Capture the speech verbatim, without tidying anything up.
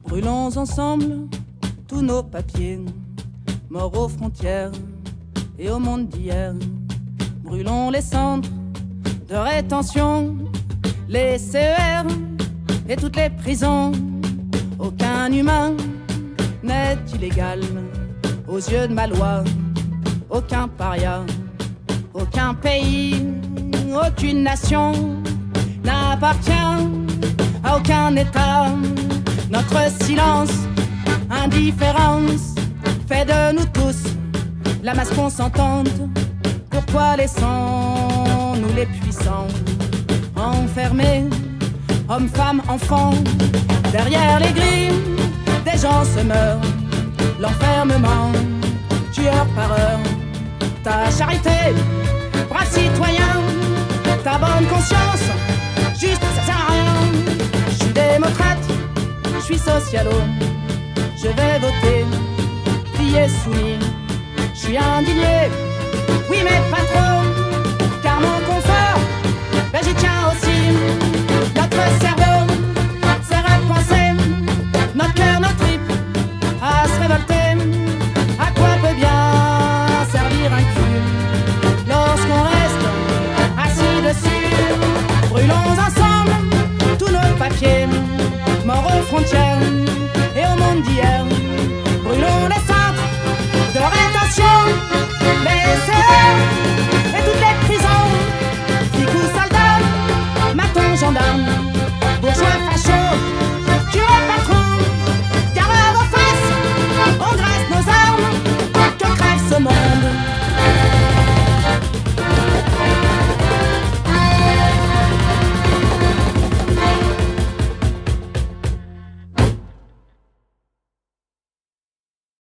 Brûlons ensemble tous nos papiers, morts aux frontières et au monde d'hier. Brûlons les centres de rétention, les C E R et toutes les prisons. Aucun humain n'est illégal aux yeux de ma loi. Aucun paria, aucun pays, aucune nation n'appartient à aucun État. Notre silence, indifférence, fait de nous tous la masse consentante. Pourquoi laissons-nous les puissants enfermés, hommes, femmes, enfants, derrière les grilles? Des gens se meurent, l'enfermement, tueur par heure. Ta charité, bras citoyen, ta bonne conscience, juste ça sert à rien. Je suis démocrate, je suis socialo, je vais voter, plié soumis, je suis indigné.